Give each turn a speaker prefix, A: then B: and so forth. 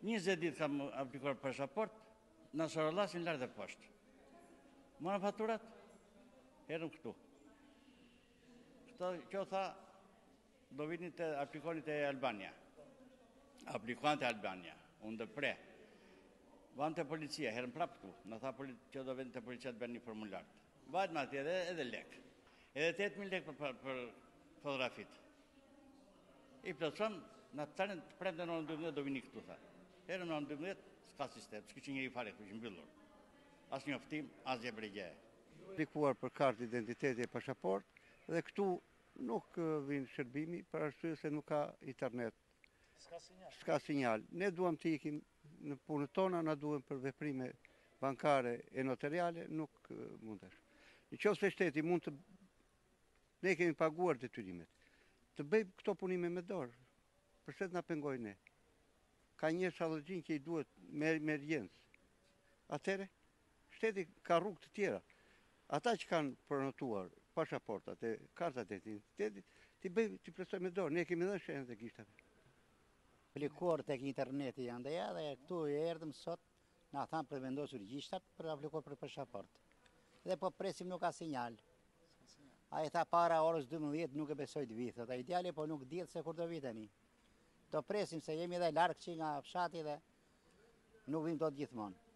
A: 20 ditë kam aplikuar pasaport, në Sorollasin lartë dhe poshtë. Mora faturat, herëm këtu. Kjo tha, do vini të aplikoni të Albania. Aplikoni të Albania, unë dhe pre. Vanë të policia, herëm prapë këtu. Në tha që do vini të policia të bërë një formulartë. Vajtë ma atje edhe lek. Edhe 8.000 lek për fotografit. I plëtson, në të tërën të premte në 12 do vini këtu, tha. Herëm në 12, s'ka sistem, s'ki që njëri fare këtu që mbyllur. As një oftim, as gjë bregje.
B: Aplikuar për kartë identiteti e pasaport, dhe këtu nuk vinë shërbimi, për arsye se nuk ka internet. S'ka sinjal. Ne duhem të ikim në punët tona, na duhem për veprime bankare e notariale, nuk mundesh. Në qoftë se shteti mund të... Ne kemi paguar detyrimet. Të bëjmë këto punime me dorë, përse të na pengojnë ne. Ka një shallëgjin që i duhet me rjens. Atere, shteti ka rrugë të tjera. Ata që kanë pronotuar pasaportat e kartat e identitetit, t'i plotësojnë me dorë. Ne kemi dhënë shenjat e gishtave.
C: Aplikuar tek interneti janë dhe këtu e erdhëm sot, na thanë për vendosur gishtat për aplikuar për pasaport. Dhe po presim nuk ka sinjal. A i tha para orës 12 nuk e besoj të vi, thot, a ideale po nuk dihet se kur do vi tani. Do presim se jemi edhe larg që nga fshati dhe nuk vim dot gjithmonë.